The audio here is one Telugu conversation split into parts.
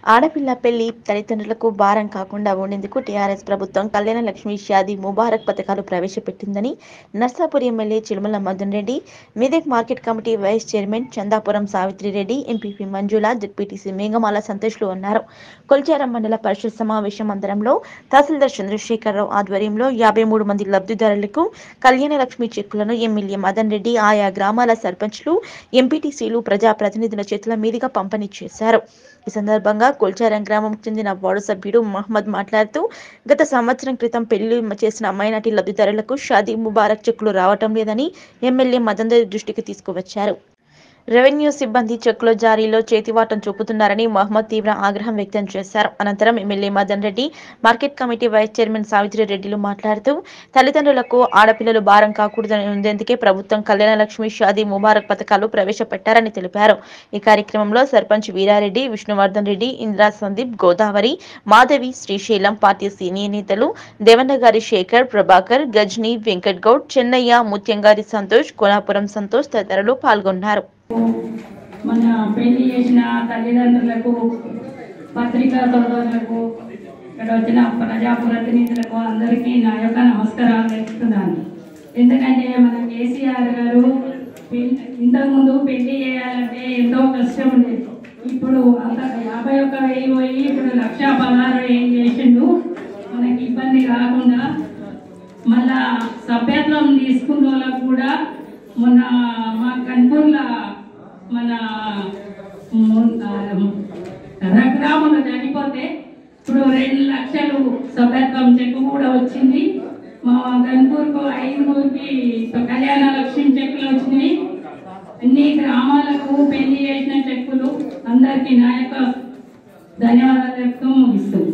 ఆడపిల్ల పెళ్లి తల్లిదండ్రులకు భారం కాకుండా ఉండేందుకు టీఆర్ఎస్ ప్రభుత్వం కళ్యాణ లక్ష్మి షాదీ ముబారక్ పథకాలు ప్రవేశపెట్టిందని Narsapur MLA Chilumala Madan Reddy, Medak market committee vice chairman Chandapuram Savitri Reddy, MPP Manjula, ZPTC Meghamala సంతోష్లు అన్నారు. కొల్చారం మండల పరిషత్ సమావేశ మందిరంలో తహసీల్దార్ చంద్రశేఖరరావు ఆధ్వర్యంలో 53 మంది లబ్ధిదారులకు కళ్యాణ లక్ష్మి చెక్కులను ఎమ్మెల్యే మదన్ రెడ్డి ఆయా గ్రామాల సర్పంచ్లు, ఎంపీటీసీలు, ప్రజాప్రతినిధుల చేతుల మీదుగా పంపిణీ చేశారు. ఈ సందర్భంగా కొల్చారం గ్రామంకు చెందిన వార్డు సభ్యుడు మహమ్మద్ మాట్లాడుతూ, గత సంవత్సరం క్రితం పెళ్లి చేసిన మైనార్టీ లబ్ధిదారులకు షాదీ ముబారక్ చెక్కులు రావటం లేదని ఎమ్మెల్యే మదన్ రెడ్డి దృష్టికి తీసుకువచ్చారు. రెవెన్యూ సిబ్బంది చెక్కుల జారీలో చేతివాటం చూపుతున్నారని మహమ్మద్ తీవ్ర ఆగ్రహం వ్యక్తం చేశారు. అనంతరం MLA Madan Reddy, market committee vice chairman Savitri రెడ్డిలు మాట్లాడుతూ, తల్లిదండ్రులకు ఆడపిల్లలు భారం కాకూడదని ఉండేందుకే ప్రభుత్వం కళ్యాణ లక్ష్మి షాదీ ముబారక్ పథకాలు ప్రవేశపెట్టారని తెలిపారు. ఈ కార్యక్రమంలో సర్పంచ్ వీరారెడ్డి, విష్ణువర్ధన్ రెడ్డి, ఇంద్రా సందీప్, గోదావరి, మాధవి, శ్రీశైలం, పార్టీ సీనియర్ నేతలు దేవన్నగారి శేఖర్, ప్రభాకర్, గజ్ని, వెంకట్ గౌడ్, చెన్నయ్య, ముత్యంగారి సంతోష్, కోనాపురం సంతోష్ తదితరులు పాల్గొన్నారు. మన పెళ్లి చేసిన తల్లిదండ్రులకు, పత్రికా సోదరులకు, ఇక్కడ వచ్చిన ప్రజాప్రతినిధులకు అందరికీ నా యొక్క నమస్కారాలు తెలుపుతున్నాను. ఎందుకంటే మన కేసీఆర్ గారు ఇంతకుముందు పెళ్లి చేయాలంటే ఎంతో కష్టం ఉండేది. ఇప్పుడు అంత 51,000 పోయి ఇప్పుడు 1,16,000 చేసిండు. మనకి ఇబ్బంది కాకుండా మళ్ళా సభ్యత్వం తీసుకున్న వాళ్ళకు కూడా మొన్న మా కన్పూర్ల మన రఘురాములు చనిపోతే ఇప్పుడు 2 లక్షలు సభ్యత్వం చెక్కు కూడా వచ్చింది. మా కన్పూర్కు 5గురికి కళ్యాణ లక్ష్మి చెక్కులు వచ్చినాయి. అన్ని గ్రామాలకు పెళ్లి చేసిన చెక్కులు అందరికీ నా యొక్క ధన్యవాదాలు చెప్తూ ముగిస్తుంది.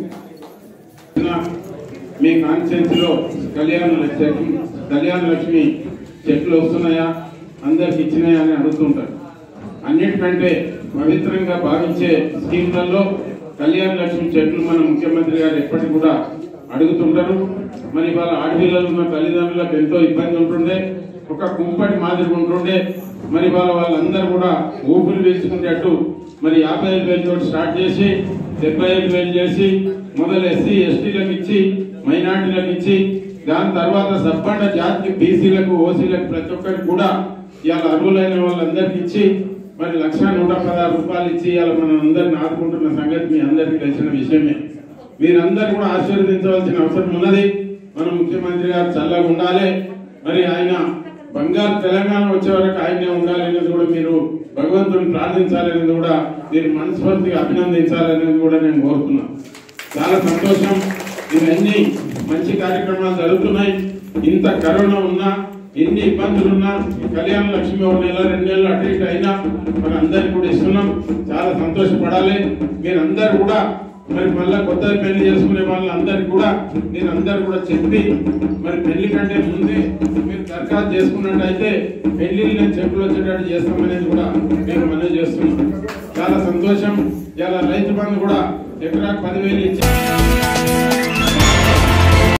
మీ కాన్స్టిట్యూన్సీలో కళ్యాణ లక్ష్మి చెట్లు వస్తున్నాయా, అందరికి ఇచ్చినాయా అని అడుగుతుంటారు. అన్నిటికంటే పవిత్రంగా భావించే స్కీమ్లలో కళ్యాణ లక్ష్మి చెట్లు మన ముఖ్యమంత్రి గారు ఎప్పటికి కూడా అడుగుతుంటారు. మరి వాళ్ళ ఆడపిల్లలు ఉన్న తల్లిదండ్రులకు ఎంతో ఇబ్బంది ఉంటుండే, ఒక కుంపటి మాదిరి ఉంటుండే. మరి వాళ్ళందరూ కూడా ఊపిరి పీల్చుకునేటట్టు మరి 55,000 తోటి స్టార్ట్ చేసి 75,000 చేసి మొదలు ఎస్సీ ఎస్టీలకు ఇచ్చి, మైనార్టీలకు ఇచ్చి, దాని తర్వాత సబ్బండ జాతికి, బీసీలకు, ఓసీలకు ప్రతి ఒక్కరికి కూడా ఇవాళ అర్హులైన వాళ్ళందరికి ఇచ్చి మరి 1,116 రూపాయలు ఇచ్చి ఇవాళ మనం అందరిని ఆదుకుంటున్న సంగతి మీ అందరికీ తెలిసిన విషయమే. మీరందరూ కూడా ఆశీర్వదించవలసిన అవసరం ఉన్నది. మన ముఖ్యమంత్రి గారు చల్లగా ఉండాలి, మరి ఆయన బంగారు తెలంగాణ వచ్చే వరకు ఆయనే ఉండాలి అనేది కూడా మీరు భగవంతుని ప్రార్థించాలనేది కూడా మీరు మనస్ఫూర్తిగా అభినందించాలనేది కూడా నేను కోరుతున్నాను. చాలా సంతోషం. ఇవన్నీ మంచి కార్యక్రమాలు జరుగుతున్నాయి. ఇంత కరోనా ఉన్నా, ఎన్ని ఇబ్బందులున్నా, కళ్యాణ లక్ష్మి 1 నెల 2 నెలలు అటు ఇటు అయినా మన అందరికి కూడా ఇస్తున్నాం. చాలా సంతోషపడాలి. మీరందరూ కూడా మరి మళ్ళీ కొత్త పెళ్లి చేసుకునే వాళ్ళందరికీ కూడా మీరందరూ కూడా చెప్పి మరి పెళ్లి కంటే ముందే మీరు దరఖాస్తు చేసుకున్నట్టయితే పెళ్లిళ్ళు నేను చెప్పులు వచ్చేటట్టు చేస్తామనేది కూడా మేము మనవి చేస్తున్నాం. చాలా సంతోషం. ఇలా రైతు బంధు కూడా ఎకరాకు 10,000 ఇచ్చి